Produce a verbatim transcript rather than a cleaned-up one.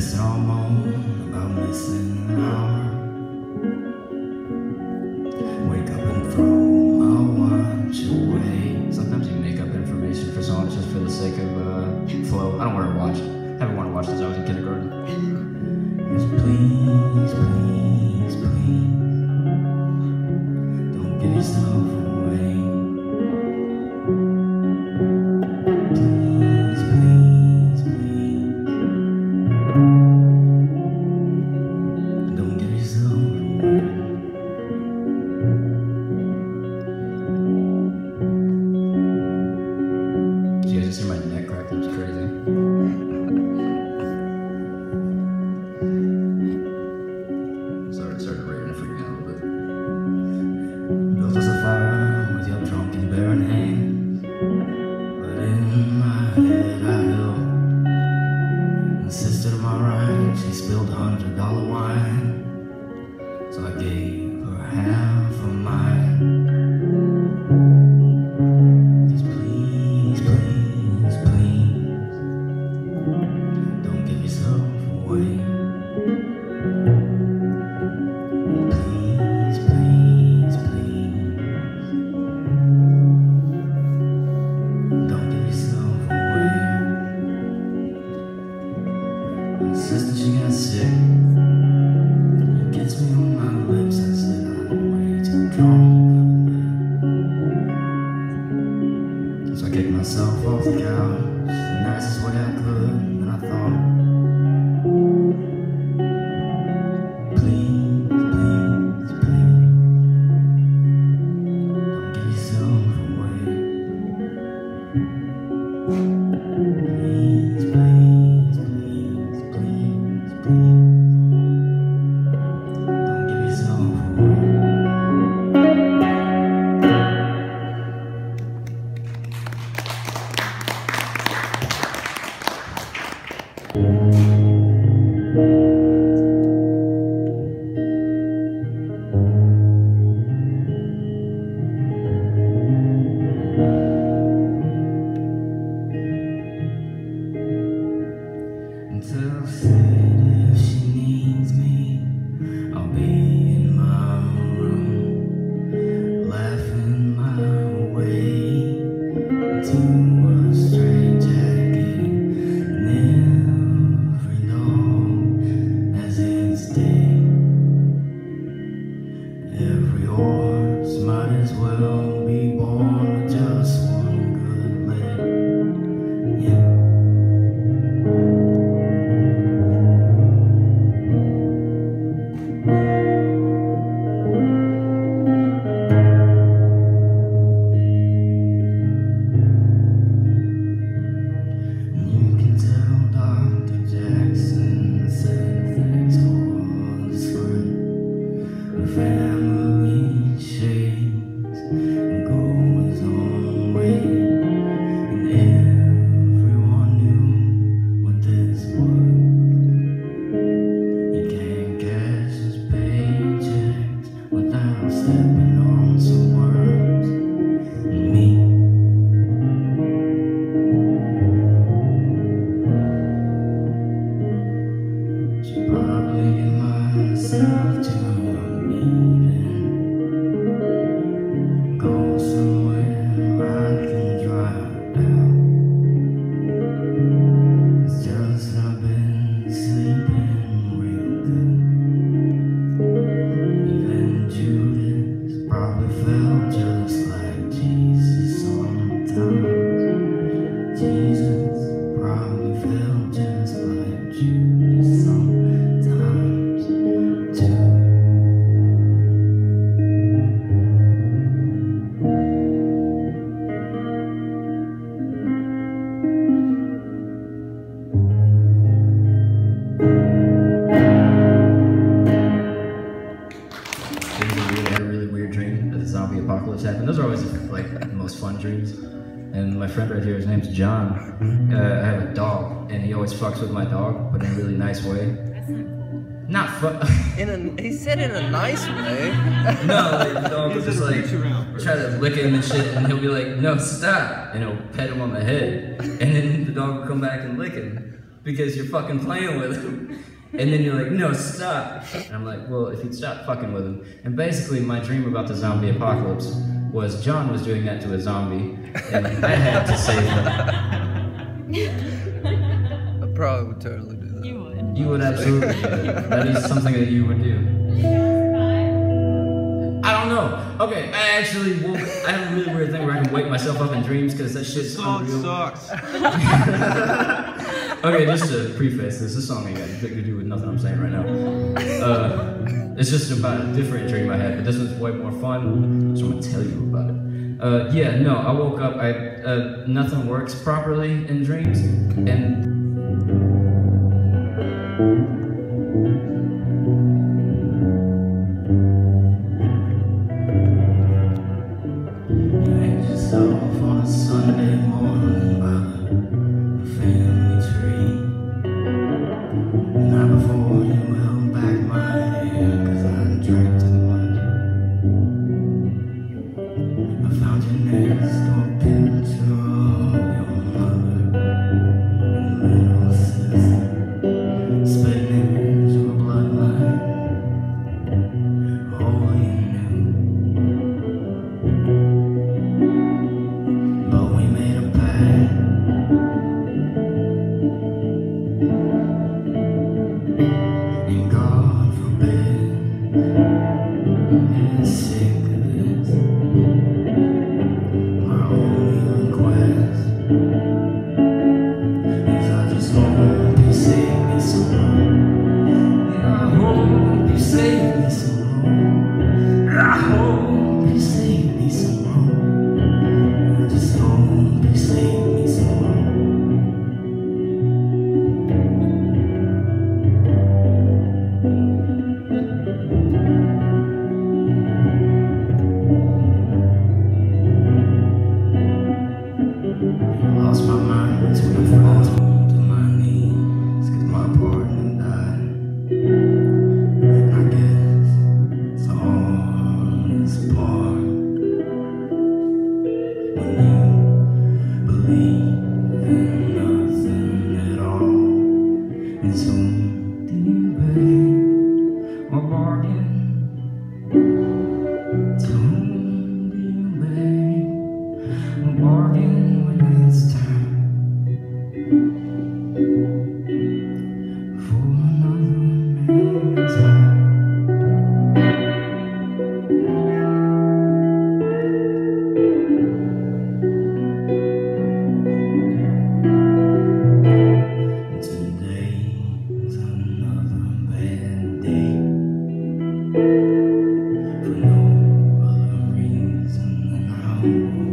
Listen all moan about missing an hour. Wake up and throw my watch away. Sometimes you make up information for songs just for the sake of uh, flow. I don't wear a watch. Haven't worn a watch since I was in kindergarten. Just please, please, please, don't give yourself away. Please, please, please, don't give yourself away. Did you guys just hear my neck crack? That was crazy. Started, started raving and freaking out a little bit. Built us a fire with your drunken barren hands, but in my head I held the sister to my right. She spilled a hundred dollar wine, so I gave her half of mine. Just please, please, please, don't give yourself away. Please, please, please, don't give yourself away. My sister, she got sick. It gets me on my lips. I said I'm way too drunk for this. So I kicked myself off the couch the nicest way I could, and I thought, please, please, please, don't give yourself away. Please, please, please, please, please, don't give yourself away. Until said if she needs me, I'll be in my room, laughing my way into a straight jacket, and every dog has its day. Every horse might as well be born with just one good leg. Yeah. You can tell Doctor Jackson said thanks for the script. The family shakes and goes on way, and everyone knew what this was. He can't cash his paychecks without stepping on some worms. And me, should probably get myself to a meeting, go somewhere I can drive down. It's just I've been sleeping real good. Even Judas probably felt just like Jesus sometimes. Jesus probably felt just like Judas sometimes too. I had a really weird dream that the zombie apocalypse happened. Those are always like the most fun dreams. And my friend right here, his name's John. Uh, I have a dog, and he always fucks with my dog, but in a really nice way. That's not cool. Not fu- In a, he said in a nice way. No, like the dog will just like try to lick him and shit, and he'll be like, no, stop, and he'll pet him on the head, and then the dog will come back and lick him. because you're fucking playing with him. And then you're like, no, stop. And I'm like, well, if you'd stop fucking with him. And basically, my dream about the zombie apocalypse was John was doing that to a zombie, and I had to save him. I probably would totally do that. You would. You would absolutely do that. That is something that you would do. I don't know. Okay, I actually, will, I have a really weird thing where I can wake myself up in dreams because that shit's Song unreal. sucks. Okay, just to preface this, this song ain't got anything to do with nothing I'm saying right now. Uh, it's just about a different dream I had, but this one's way more fun, so I'm gonna tell you about it. Uh, yeah, no, I woke up, I uh, nothing works properly in dreams, and just off on a Sunday morning by the family tree. Not before you held back my hair, cause I drank too much. I found your next door picture of your mother and little sister, spitting image of a bloodline. Oh, you knew. But we made a pact, and God forbid you're sick of this. My only request is I just hope you save me some more. Yeah, I hope you save me some more. I hope you save me some more. I just hope you save me some more. Lost my mind between the falls to my knees, cause my partner died. I guess it's the hardest part. When you believe in nothing at all, and so do you beg or bargain? To whom do you beg or bargain when it's time for another man's heart? Today's another bad day, for no other reason than I